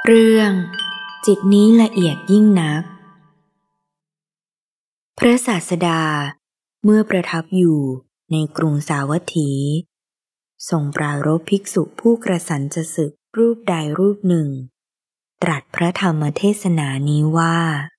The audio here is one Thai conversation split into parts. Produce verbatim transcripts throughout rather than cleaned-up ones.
เรื่องจิตนี้ละเอียดยิ่งนักพระศาสดาเมื่อประทับอยู่ในกรุงสาวัตถีทรงปรารภภิกษุผู้กระสันจะสึกรูปใดรูปหนึ่งตรัสพระธรรมเทศนานี้ว่า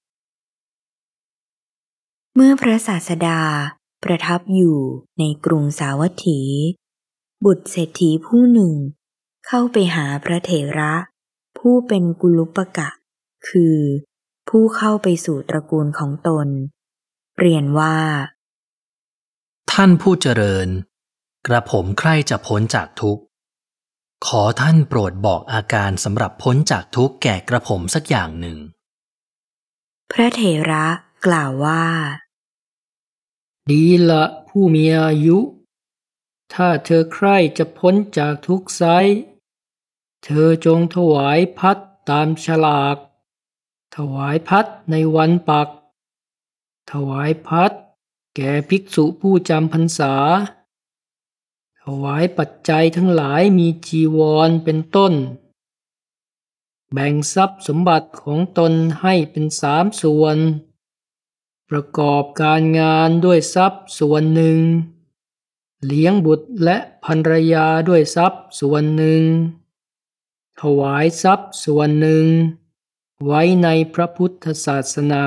เมื่อพระศาสดาประทับอยู่ในกรุงสาวัตถีบุตรเศรษฐีผู้หนึ่งเข้าไปหาพระเถระผู้เป็นกุลุปกะคือผู้เข้าไปสู่ตระกูลของตนเรียนว่าท่านผู้เจริญกระผมใคร่จะพ้นจากทุกข์ขอท่านโปรดบอกอาการสำหรับพ้นจากทุกข์แก่กระผมสักอย่างหนึ่งพระเถระกล่าวว่าดีละผู้มีอายุถ้าเธอใคร่จะพ้นจากทุกข์ไซร้เธอจงถวายพัดตามฉลากถวายพัดในวันปักถวายพัดแก่ภิกษุผู้จำพรรษาถวายปัจจัยทั้งหลายมีจีวรเป็นต้นแบ่งทรัพย์สมบัติของตนให้เป็นสามส่วนประกอบการงานด้วยทรัพย์ส่วนหนึ่งเลี้ยงบุตรและภรรยาด้วยทรัพย์ส่วนหนึ่งถวายทรัพย์ส่วนหนึ่งไว้ในพระพุทธศาสนา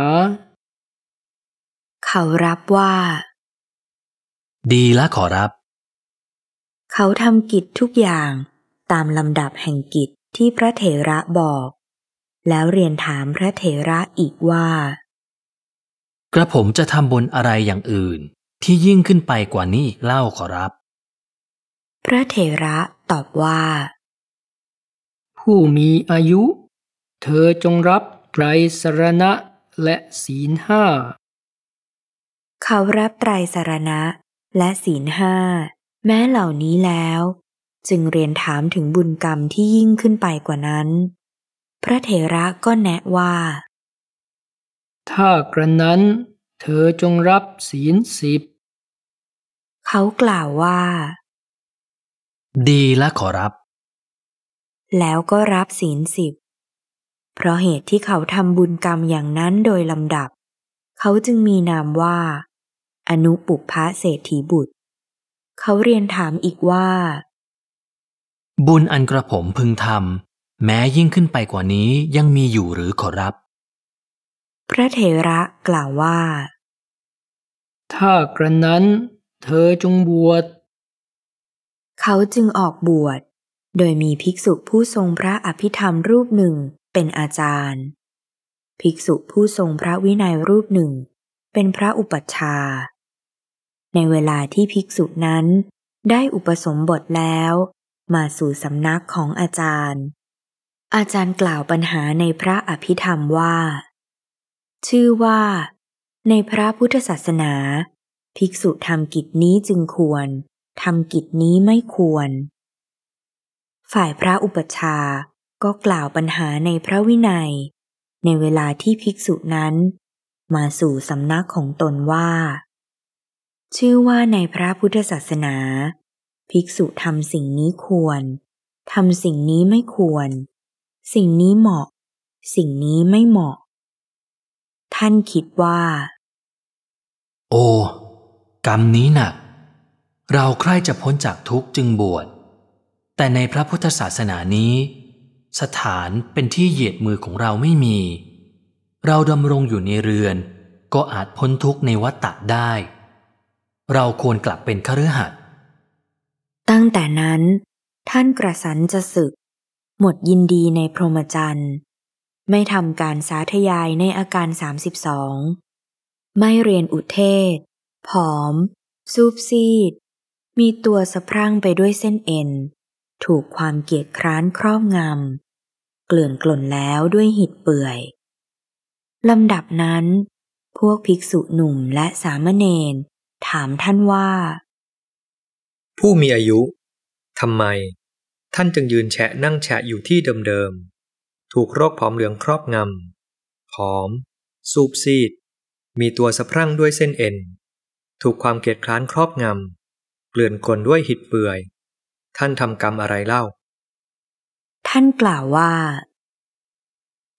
เขารับว่าดีละขอรับเขาทำกิจทุกอย่างตามลำดับแห่งกิจที่พระเถระบอกแล้วเรียนถามพระเถระอีกว่ากระผมจะทำบุญอะไรอย่างอื่นที่ยิ่งขึ้นไปกว่านี้อีกเล่าขอรับพระเถระตอบว่าผู้มีอายุเธอจงรับไตรสรณะและศีลห้าเขารับไตรสรณะและศีลห้าแม้เหล่านี้แล้วจึงเรียนถามถึงบุญกรรมที่ยิ่งขึ้นไปกว่านั้นพระเถระก็แนะว่าถ้ากระนั้นเธอจงรับศีลสิบเขากล่าวว่าดีละขอรับแล้วก็รับศีลสิบเพราะเหตุที่เขาทำบุญกรรมอย่างนั้นโดยลำดับเขาจึงมีนามว่าอนุปุพพเศรษฐีบุตรเขาเรียนถามอีกว่าบุญอันกระผมพึงทำแม้ยิ่งขึ้นไปกว่านี้ยังมีอยู่หรือขอรับพระเถระกล่าวว่าถ้ากระนั้นเธอจงบวชเขาจึงออกบวชโดยมีภิกษุผู้ทรงพระอภิธรรมรูปหนึ่งเป็นอาจารย์ภิกษุผู้ทรงพระวินัยรูปหนึ่งเป็นพระอุปัชฌาย์ในเวลาที่ภิกษุนั้นได้อุปสมบทแล้วมาสู่สำนักของอาจารย์อาจารย์กล่าวปัญหาในพระอภิธรรมว่าชื่อว่าในพระพุทธศาสนาภิกษุทำกิจนี้จึงควรทำกิจนี้ไม่ควรฝ่ายพระอุปัชฌาย์ก็กล่าวปัญหาในพระวินัยในเวลาที่ภิกษุนั้นมาสู่สำนักของตนว่าชื่อว่าในพระพุทธศาสนาภิกษุทำสิ่งนี้ควรทำสิ่งนี้ไม่ควรสิ่งนี้เหมาะสิ่งนี้ไม่เหมาะท่านคิดว่าโอ้กรรมนี้หนักเราใคร่จะพ้นจากทุกข์จึงบวชแต่ในพระพุทธศาสนานี้สถานเป็นที่เหยียดมือของเราไม่มีเราดำรงอยู่ในเรือนก็อาจพ้นทุกข์ในวัฏฏะได้เราควรกลับเป็นคฤหัสถ์ตั้งแต่นั้นท่านกระสันจะสึกหมดยินดีในพรหมจรรย์ไม่ทำการสาธยายในอาการสามสิบสองไม่เรียนอุเทศผอมซูบซีดมีตัวสะพรั่งไปด้วยเส้นเอ็นถูกความเกียจคร้านครอบงำเกลื่อนกล่นแล้วด้วยหิดเปื่อยลำดับนั้นพวกภิกษุหนุ่มและสามเณรถามท่านว่าผู้มีอายุทำไมท่านจึงยืนแฉะนั่งแฉะอยู่ที่เดิมๆถูกโรคผอมเหลืองครอบงำผอมซูบซีดมีตัวสะพรั่งด้วยเส้นเอ็นถูกความเกียจคร้านครอบงำเกลื่อนกล่นด้วยหิดเปื่อยท่านทำกรรมอะไรเล่าท่านกล่าวว่า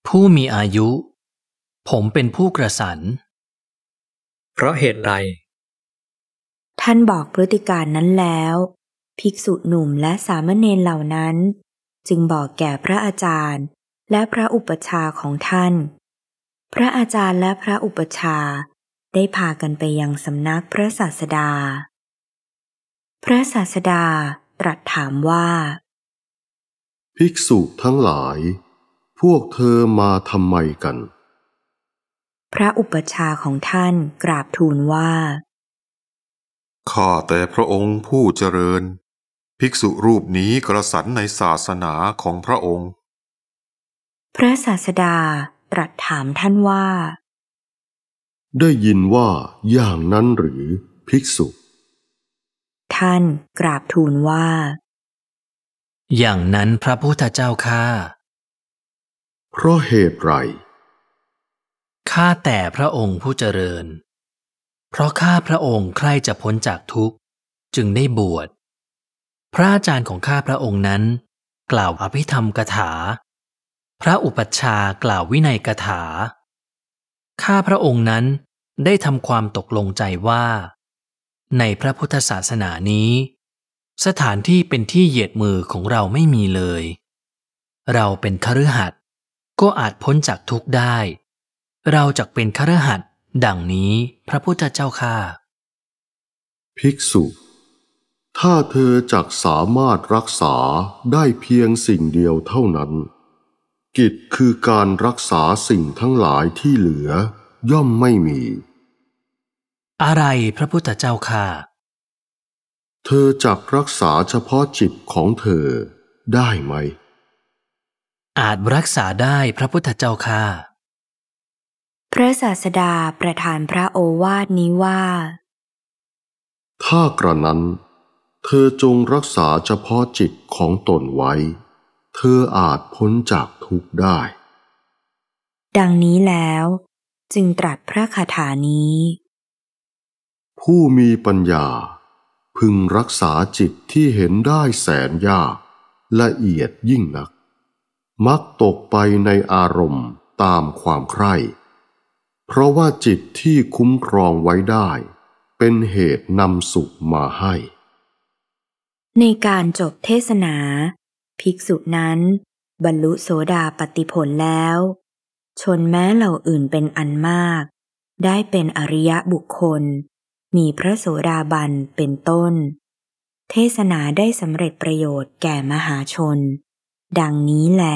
ผู้มีอายุ ผมเป็นผู้กระสันเพราะเหตุใดท่านบอกพฤติการนั้นแล้วภิกษุหนุ่มและสามเณรเหล่านั้นจึงบอกแก่พระอาจารย์และพระอุปัชฌาย์ของท่านพระอาจารย์และพระอุปัชฌาย์ได้พากันไปยังสำนักพระศาสดาพระศาสดาตรัสถามว่าภิกษุทั้งหลายพวกเธอมาทำไมกันพระอุปัชฌาย์ของท่านกราบทูลว่าข้าแต่พระองค์ผู้เจริญภิกษุรูปนี้กระสันในศาสนาของพระองค์พระศาสดาตรัสถามท่านว่าได้ยินว่าอย่างนั้นหรือภิกษุท่านกราบทูลว่าอย่างนั้นพระพุทธเจ้าข้าเพราะเหตุไรข้าแต่พระองค์ผู้เจริญเพราะข้าพระองค์ใคร่จะพ้นจากทุกข์จึงได้บวชพระอาจารย์ของข้าพระองค์นั้นกล่าวอภิธรรมกถาพระอุปัชฌาย์กล่าววินัยกถาข้าพระองค์นั้นได้ทำความตกลงใจว่าในพระพุทธศาสนานี้สถานที่เป็นที่เหยียดมือของเราไม่มีเลยเราเป็นคฤหัสถ์ก็อาจพ้นจากทุกข์ได้เราจักเป็นคฤหัสถ์ดังนี้พระพุทธเจ้าข้าภิกษุถ้าเธอจักสามารถรักษาได้เพียงสิ่งเดียวเท่านั้นกิจคือการรักษาสิ่งทั้งหลายที่เหลือย่อมไม่มีอะไรพระพุทธเจ้าข้าเธอจักรักษาเฉพาะจิตของเธอได้ไหมอาจรักษาได้พระพุทธเจ้าข้าพระศาสดาประทานพระโอวาทนี้ว่าถ้ากระนั้นเธอจงรักษาเฉพาะจิตของตนไว้เธออาจพ้นจากทุกข์ได้ดังนี้แล้วจึงตรัสพระคาถานี้ผู้มีปัญญาพึงรักษาจิตที่เห็นได้แสนยากละเอียดยิ่งนักมักตกไปในอารมณ์ตามความใคร่เพราะว่าจิตที่คุ้มครองไว้ได้เป็นเหตุนำสุขมาให้ในการจบเทศนาภิกษุนั้นบรรลุโสดาปัตติผลแล้วชนแม้เหล่าอื่นเป็นอันมากได้เป็นอริยบุคคลมีพระโสดาบันเป็นต้นเทศนาได้สำเร็จประโยชน์แก่มหาชนดังนี้แล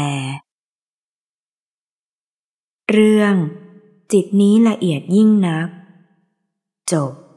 เรื่องจิตนี้ละเอียดยิ่งนักจบ